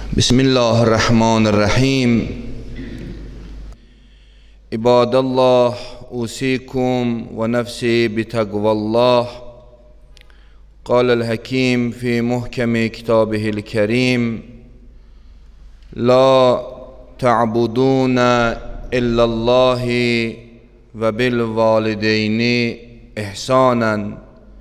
Bismillahirrahmanirrahim. İbadallah, usikum ve nefsi bitagvallah. Qâlel hakim fi muhkemi kitabihil kerim. La ta'budûne illallâhi ve bil valideyni ihsânen.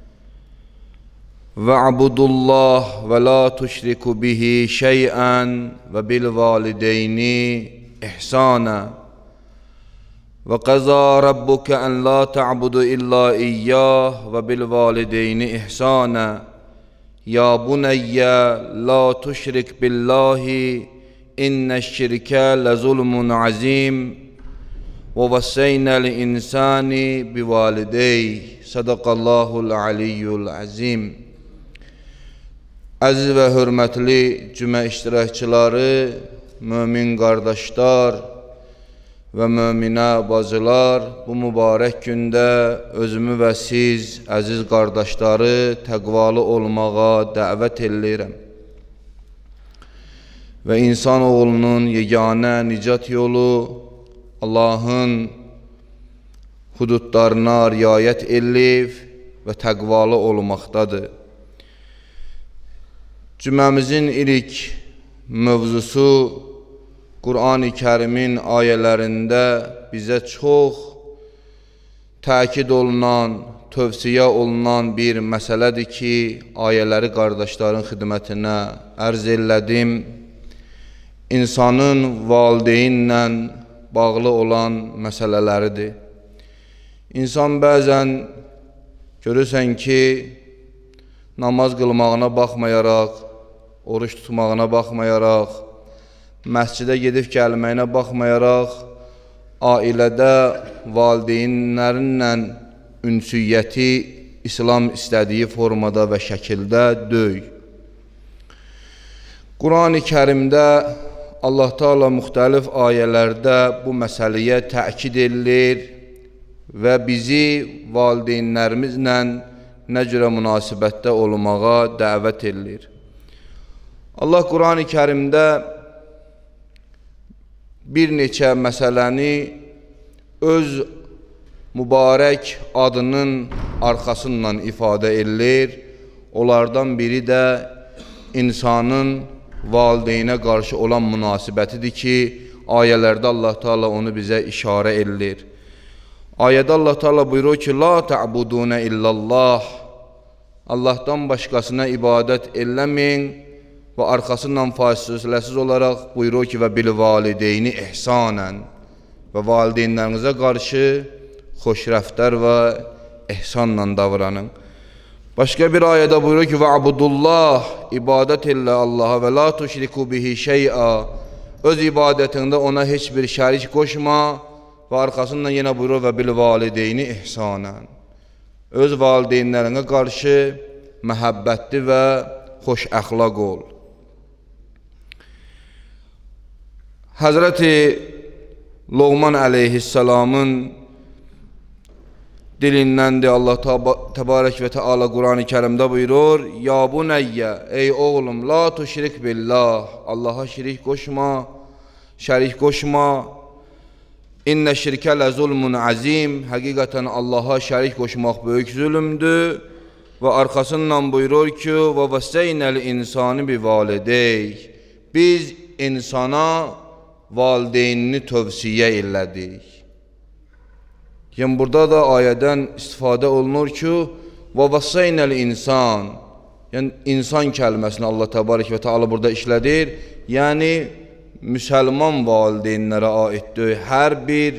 Ve'budullah ve la tuşriku bihi şey'en ve bil valideyni ihsana. Ve qaza rabbuke en la ta'budu illa iyyah ve bil valideyni ihsana. Ya buneyye la tuşrik billahi inneşşirke lezulmun azim. Ve vesseynel insani bivalideyh. Sadakallahul aliyyul azim. Əziz və hörmətli cümə iştirakçıları, mömin qardaşlar və möminə bacılar, bu mübarək gündə özümü və siz, əziz qardaşları, təqvalı olmağa dəvət edirəm. Və insanoğlunun yeganə nicat yolu Allahın hududlarına riayət edib və təqvalı olmaqdadır. Cüməmizin ilk mövzusu Qur'an-ı Kərimin ayələrində bizə çox təkid olunan, tövsiyə olunan bir məsələdir ki, ayələri qardaşların xidmətinə ərz elədim. İnsanın valideynlə bağlı olan məsələləridir. İnsan bəzən görürsən ki, namaz qılmağına baxmayaraq, oruç tutmağına baxmayaraq, məscidə gedib gəlməyinə baxmayaraq, ailədə valideynlərinlə ünsiyyəti İslam istədiyi formada və şəkildə deyil. Qur'an-ı Kərimdə Allah Teala müxtəlif ayələrdə bu məsələyə təkid edilir və bizi valideynlərimizlə nə cürə münasibətdə olmağa dəvət edilir. Allah Qur'an-ı Kərimdə bir neçə məsələni öz mübarək adının arxasından ifadə edilir. Onlardan biri də insanın valideynə qarşı olan münasibətidir ki, ayələrdə Allah Teala onu bizə işarə edilir. Ayədə Allah Teala buyurur ki, La ta'budûne illallah. Allahdan başqasına ibadət eləməyin və arxasından fasiləsiz olaraq buyurur ki, və bil valideyni ihsanən. Və valideynlərinizə qarşı xoş rəftər və ihsanla davranın. Başqa bir ayədə buyurur ki, Ve'budullah, ibadət elə Allaha və la tuşriku bihi şey'a. Öz ibadətində ona heç bir şərik qoşma. Və arxasından yenə buyurur və bil valideyni ihsanən. Öz valideynlərinə qarşı məhəbbətli və xoş əxlaq ol. Həzrəti Loğman əleyhissalamın dilindəndir. Allah təbarək və təala Qur'an-ı Kərimdə buyurur, Ya bunəyyə, ey oğlum, la tuşrik billah. Allaha şirik qoşma, şərik qoşma. İnnə şirkə ləzulmun azim. Həqiqətən Allaha şərik qoşmaq böyük zülümdür. Və arxasından buyurur ki, və vəsseynəl insanı bi valideyh. Biz insana valideynini tövsiyə elədik. Yəni, burada da ayədən istifadə olunur ki, və vəsseynəl insan. Yəni, insan kəlməsini Allah təbarək və təala burada işlədir. Yəni, müsəlman valideynlərə aiddir. Hər bir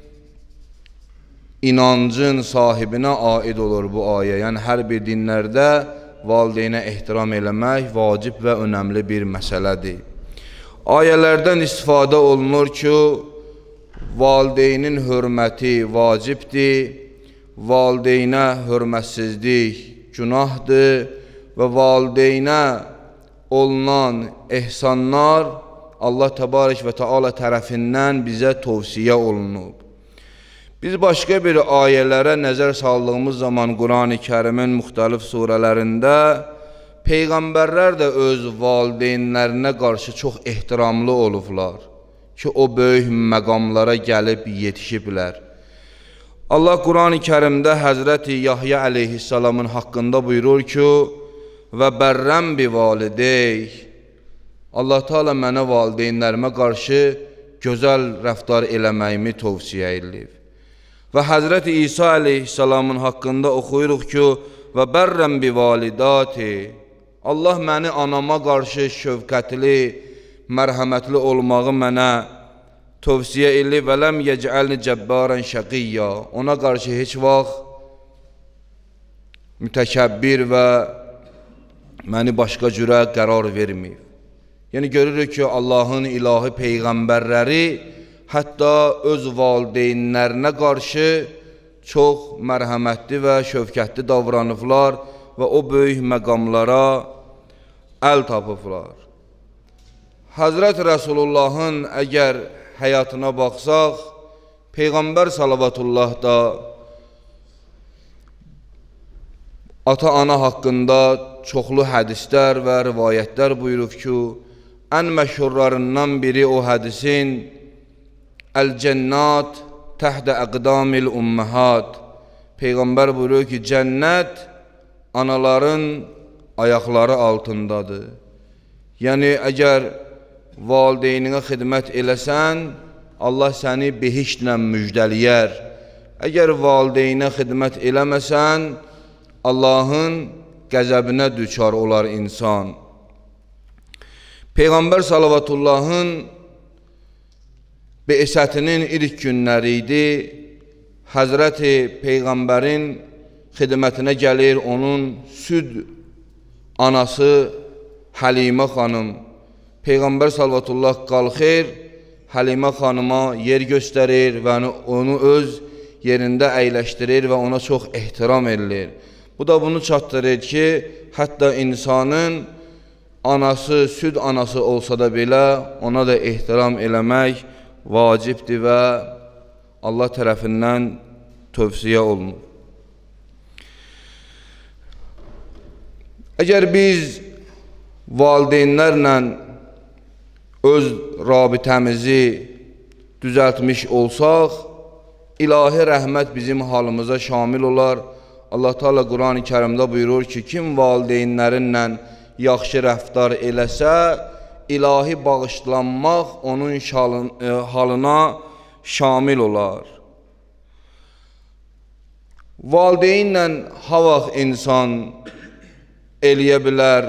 inancın sahibinə aid olur bu ayə. Yəni, hər bir dinlərdə valideynə ehtiram eləmək vacib və önəmli bir məsələdir. Ayələrdən istifadə olunur ki, valideynin hörməti vacibdir, valideynə hörmətsizlik günahdır və valideynə olunan ehsanlar Allah təbarək və təala tərəfindən bizə tövsiyə olunub. Biz başqa bir ayələrə nəzər saldığımız zaman Qur'an-ı Kərimin müxtəlif surələrində Peyğəmbərlər də öz valideynlərinə qarşı çox ehtiramlı olublar ki, o böyük məqamlara gəlib yetişiblər. Allah Quran-ı Kərimdə Həzrəti Yahya əleyhissalamın haqqında buyurur ki, və bərrəm bi valideyh, Allah Teala mənə valideynlərimə qarşı gözəl rəftar eləməyimi tövsiyə edib. Və Həzrəti İsa əleyhissalamın haqqında oxuyuruq ki, və bərrəm bi validati, Allah məni anama qarşı şəfqətli, mərhəmətli olmağı mənə tövsiyə edib və ləm yec'alni cəbbaran şəqiyya, ona qarşı heç vaxt mütəkəbbir və məni başqa cürə qərar verməyib. Yəni görürük ki, Allahın ilahi peyğəmbərləri hətta öz valideynlərinə qarşı çox mərhəmətli və şəfqətli davranıblar və o böyük məqamlara əl tapıblar. Həzrət Rəsulullahın əgər həyatına baxsaq, Peyğəmbər salavatullah da ata-ana haqqında çoxlu hədislər və rivayətlər buyurub ki, ən məşhurlarından biri o hədisin Əl-Cənnat təhdə əqdamil umməhat. Peyğəmbər buyurur ki, cənnət anaların ayaqları altındadır. Yəni, əgər valideyninə xidmət eləsən, Allah səni behiştlə müjdəliyər. Əgər valideynə xidmət eləməsən, Allahın qəzəbinə düçar olar insan. Peyğəmbər salavatullahın be'sətinin ilk günləri idi. Həzrəti Peyğəmbərin xidmətinə gəlir onun süd anası Həlimə xanım. Peyğəmbər salvatullah qalxır, Həlimə xanıma yer göstərir və onu öz yerində əyləşdirir və ona çox ehtiram edilir. Bu da bunu çatdırır ki, hətta insanın anası, süd anası olsa da belə ona da ehtiram eləmək vacibdir və Allah tərəfindən tövsiyə olunur. Əgər biz valideynlərlə öz rabitəmizi düzəltmiş olsaq, ilahi rəhmət bizim halımıza şamil olar. Allah Teala Quran-ı Kərimdə buyurur ki, kim valideynlərinlə yaxşı rəftar eləsə, ilahi bağışlanmaq onun halına şamil olar. Valideynlə ha vaxt insan eləyə bilər,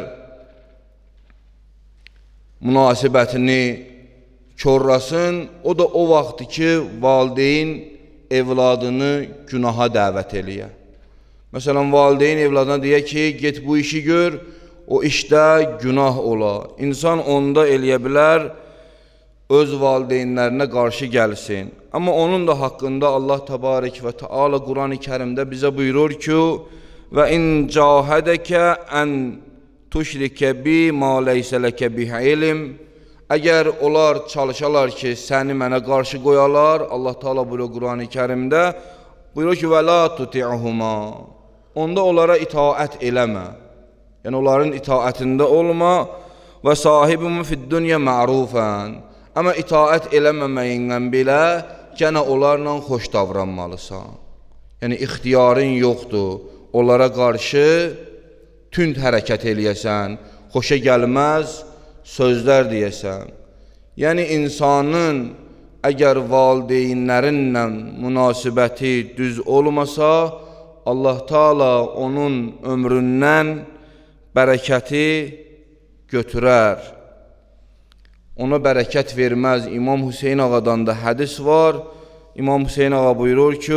münasibətini korlasın, o da o vaxtdır ki, valideyn evladını günaha dəvət eləyə. Məsələn, valideyn evladına deyə ki, get bu işi gör, o işdə günah ola. İnsan onda eləyə bilər, öz valideynlərinə qarşı gəlsin. Amma onun da haqqında Allah təbarək və Teala Quran-ı Kərimdə bizə buyurur ki, və in cahədəkə ən tuşrikə bi ma leysə ləkə bih ilm. Əgər onlar çalışalar ki, səni mənə qarşı qoyalar, Allah Teala buyurur Quran-ı Kərimdə, buyurur ki, və la tuti'huma. Onda onlara itaət eləmə. Yəni, onların itaətində olma və sahibumu fid dünya ma'rufən. Amma itaət eləməməyindən belə, gənə onlarla xoş davranmalısan. Yəni, ixtiyarın yoxdur. Onlara qarşı tünd hərəkət eləyəsən, xoşa gəlməz sözlər deyəsən. Yəni, insanın əgər valideynlərinlə münasibəti düz olmasa, Allah Teala onun ömründən bərəkəti götürər. Ona bərəkət verməz. İmam Hüseyin ağadan da hədis var. İmam Hüseyin ağa buyurur ki,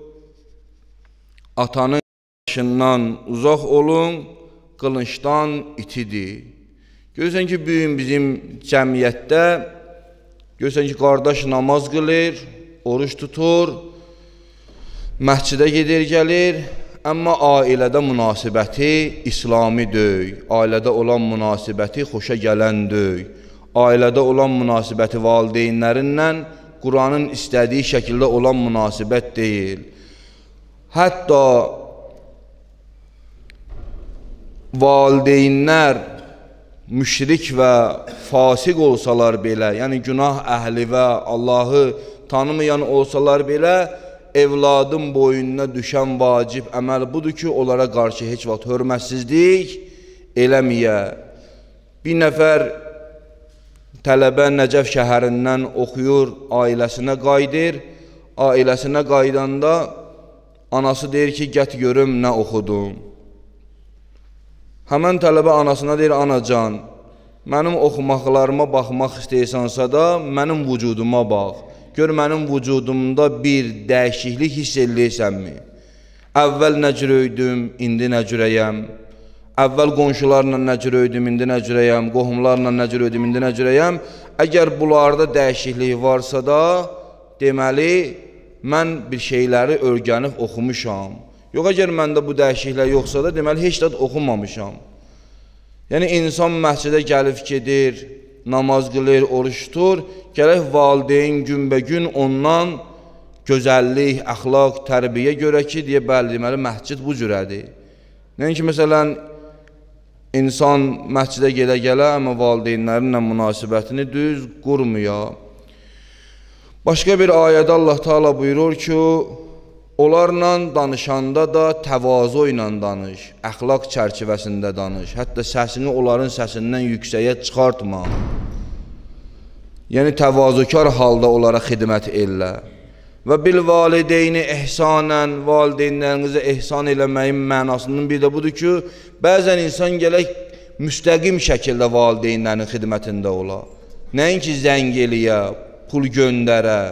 atanın başından uzaq olun, qılıncdan itidir. Görürsən ki, bugün bizim cəmiyyətdə, görürsən ki, qardaş namaz qılır, oruç tutur, məscidə gedir, gəlir, amma ailədə münasibəti İslami deyil. Ailədə olan münasibəti xoşa gələn deyil. Ailədə olan münasibəti valideynlərinlə Quranın istədiyi şəkildə olan münasibət deyil. Hətta valideynlər müşrik və fasiq olsalar belə, yəni günah əhli və Allahı tanımayan olsalar belə, evladın boynuna düşən vacib əməl budur ki, onlara qarşı heç vaxt hörmətsizlik eləməyə. Bir nəfər tələbə Nəcəf şəhərindən oxuyur, ailəsinə qayıdır. Ailəsinə qaydanda anası deyir ki, get görüm nə oxudum. Həmən tələbə anasına deyir, anacan, mənim oxumaqlarıma baxmaq istəyirsansa da, mənim vücuduma bax. Gör, mənim vücudumda bir dəyişiklik hiss eləysənmi? Əvvəl nə cürəydüm, indi nə cürəyəm? Əvvəl qonşularla nə cürəydüm, indi nə cürəyəm? Qohumlarla nə cürəydüm, indi nə cürəyəm? Əgər bunlarda dəyişiklik varsa da, deməli, mən bir şeyləri öyrənib oxumuşam. Yox, əgər məndə bu dəyişiklik yoxsa da, deməli, heç də oxumamışam. Yəni, insan məscidə gəlib gedir, namaz qılır, oruç tutur, gələk valideyn günbəgün ondan gözəllik, əxlaq, tərbiyə görə ki, deyə bəli, deməli, məscid bu cürədir. Nəinki, məsələn, insan məscidə gələ-gələ, amma valideynlərinlə münasibətini düz qurmuyor. Başqa bir ayədə Allah Teala buyurur ki, onlarla danışanda da təvazu ilə danış, əxlaq çərçivəsində danış, hətta səsini onların səsindən yüksəyə çıxartma. Yəni, təvazukar halda onlara xidmət elə. Və bil valideyni ehsanən, valideynlərinizə ehsan eləməyin mənasının bir də budur ki, bəzən insan gələk müstəqim şəkildə valideynlərin xidmətində ola. Nəinki zəng eləyə, pul göndərə.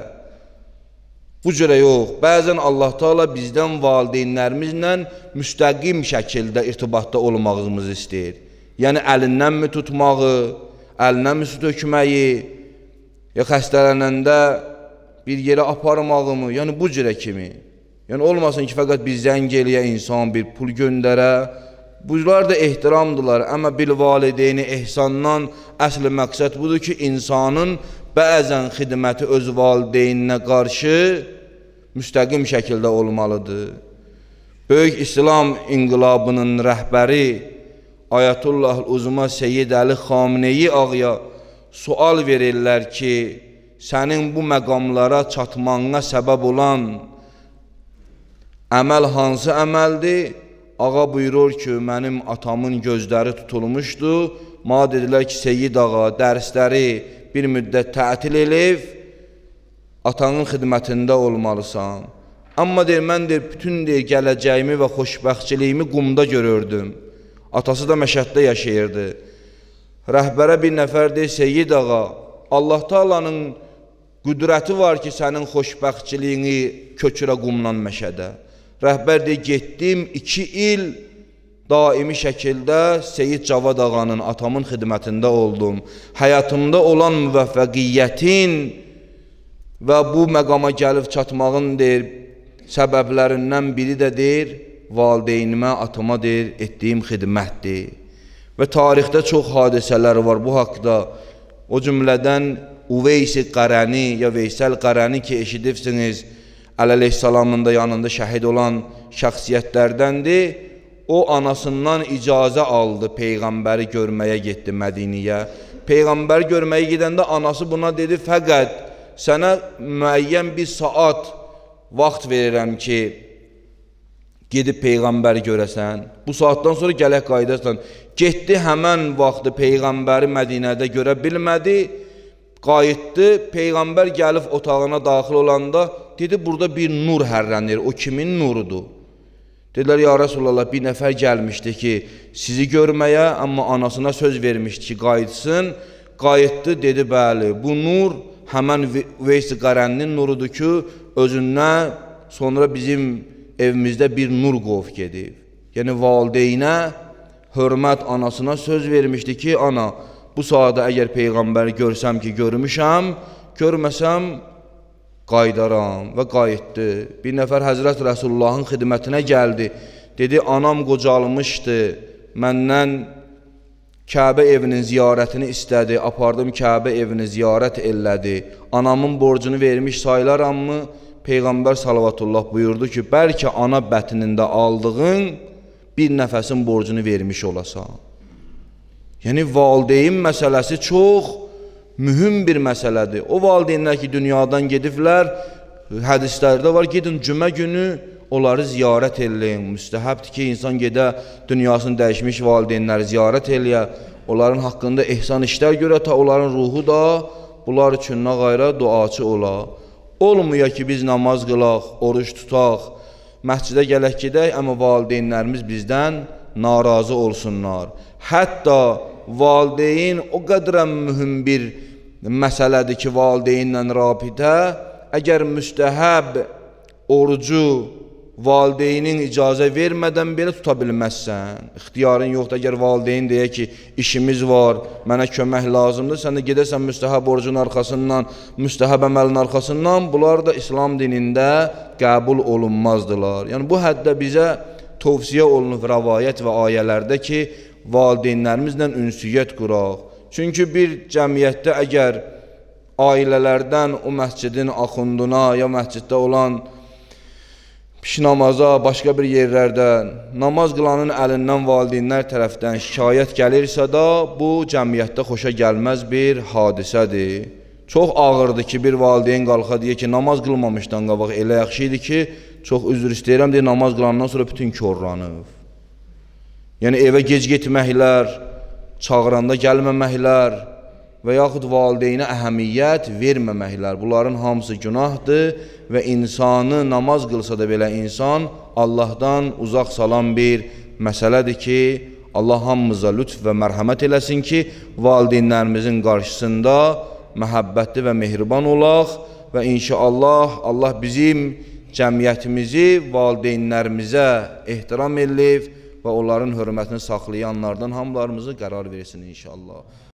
Bu cürə yox. Bəzən Allah Teala bizdən valideynlərimizlə müstəqim şəkildə irtibatda olmağımızı istəyir. Yəni, əlindən mi tutmağı, əlindən mi su tökməyi, ya xəstələnəndə bir yerə aparmağı mı? Yəni, bu cürə kimi. Yəni, olmasın ki, fəqət bir zəng eləyə insan, bir pul göndərə. Bunlar da ehtiramdırlar. Amma bil valideyni ehsandan əsli məqsəd budur ki, insanın bəzən xidməti öz valideyninə qarşı müstəqim şəkildə olmalıdır. Böyük İslam inqilabının rəhbəri Ayətullah-ül-Uzma Seyyid Əli Xameneyi ağaya sual verirlər ki, sənin bu məqamlara çatmanına səbəb olan əməl hansı əməldir? Ağa buyurur ki, mənim atamın gözləri tutulmuşdu. Mənə dedilər ki, Seyyid ağa, dərsləri bir müddət tətil eləyib, atanın xidmətində olmalısan. Amma deyir, mən deyir, bütün deyir, gələcəyimi və xoşbəxtçiliyimi qumda görürdüm. Atası da Məşəddə yaşayırdı. Rəhbərə bir nəfər deyir, Seyyid ağa, Allah Teala'nın qüdrəti var ki, sənin xoşbəxtçiliyini köçürə qumdan Məşədə. Rəhbər deyir, getdim 2 il daimi şəkildə Seyyid Cavad ağanın, atamın xidmətində oldum. Həyatımda olan müvəffəqiyyətin və bu məqama gəlib çatmağın deyir, səbəblərindən biri də deyir, valideynimə, atama deyir, etdiyim xidmətdir. Və tarixdə çox hadisələr var bu haqda. O cümlədən Uveysi Qarəni ya Veysəl Qarəni ki, eşidirsiniz, Əleyhisselamın da yanında şəhid olan şəxsiyyətlərdəndir. O anasından icazə aldı, Peyğəmbəri görməyə getdi Mədiniyə. Peyğəmbəri görməyə gedəndə anası buna dedi, fəqət sənə müəyyən bir saat vaxt verirəm ki, gedib Peyğəmbəri görəsən. Bu saatdan sonra gələk qayıdarsan. Getdi, həmən vaxtı Peyğəmbəri Mədinədə görə bilmədi, qayıtdı, Peyğəmbər gəlib otağına daxil olanda, dedi, burada bir nur hərrənir, o kimin nurudur? Dedilər, ya Rasulallah, bir nəfər gəlmişdi ki, sizi görməyə, amma anasına söz vermişdi ki, qayıtsın. Qayıtdı, dedi, bəli, bu nur həmən Veysi Qarəninin nurudur ki, özündən sonra bizim evimizdə bir nur qov gedib. Yəni, valideynə hörmət anasına söz vermişdi ki, ana, bu saada əgər Peyğəmbəri görsəm ki, görmüşəm, görməsəm, qaydaram və qayıtdı. Bir nəfər Həzrət Rəsullahın xidmətinə gəldi. Dedi, anam qocalmışdı, məndən Kəbə evinin ziyarətini istədi, apardım Kəbə evini ziyarət elədi. Anamın borcunu vermiş sayılaramı? Peyğəmbər salavatullah buyurdu ki, bəlkə ana bətnində aldığın bir nəfəsin borcunu vermiş olasan. Yəni, valideyn məsələsi çox mühüm bir məsələdir. O valideynlər ki, dünyadan gediblər, hədislərdə var, gedin cümə günü onları ziyarət eləyin. Müstəhəbdir ki, insan gedə dünyasını dəyişmiş valideynləri ziyarət eləyə, onların haqqında ehsan işlər görə, ta onların ruhu da bunlar üçün nə qayra duaçı ola. Olmuyor ki, biz namaz qılaq, oruç tutaq, məscidə gələk gedək, amma valideynlərimiz bizdən narazı olsunlar. Hətta valideyn o qədrən mühüm bir məsələdir ki, valideynlə rabitə, əgər müstəhəb orucu valideynin icazə vermədən belə tuta bilməzsən, ixtiyarın yoxdur. Əgər valideyn deyə ki, işimiz var, mənə kömək lazımdır, sən də gedəsən müstəhəb orucun arxasından, müstəhəb əməlin arxasından, bunlar da İslam dinində qəbul olunmazdılar. Yəni, bu həddə bizə tövsiyə olunub rəvayət və ayələrdə ki, valideynlərimizlə ünsiyyət quraq. Çünki bir cəmiyyətdə əgər ailələrdən o məscidin axunduna ya məsciddə olan piş namaza, başqa bir yerlərdə namaz qılanın əlindən valideynlər tərəfdən şikayət gəlirsə da, bu cəmiyyətdə xoşa gəlməz bir hadisədir. Çox ağırdır ki, bir valideyn qalxa deyə ki, namaz qılmamışdan qabaq elə yaxşı idi ki, çox üzr istəyirəm deyə namaz qılandan sonra bütün korlanıb. Yəni, evə gec getməklər, çağıranda gəlməməklər və yaxud valideynə əhəmiyyət verməməklər. Bunların hamısı günahdır və insanı namaz qılsa da belə insan Allahdan uzaq salan bir məsələdir ki, Allah hamımıza lütf və mərhəmət eləsin ki, valideynlərimizin qarşısında məhəbbətli və mehriban olaq və inşallah Allah bizim cəmiyyətimizi valideynlərimizə ehtiram eləyib və onların hörmətini saxlayanlardan hamılarımızı qərar versin inşallah.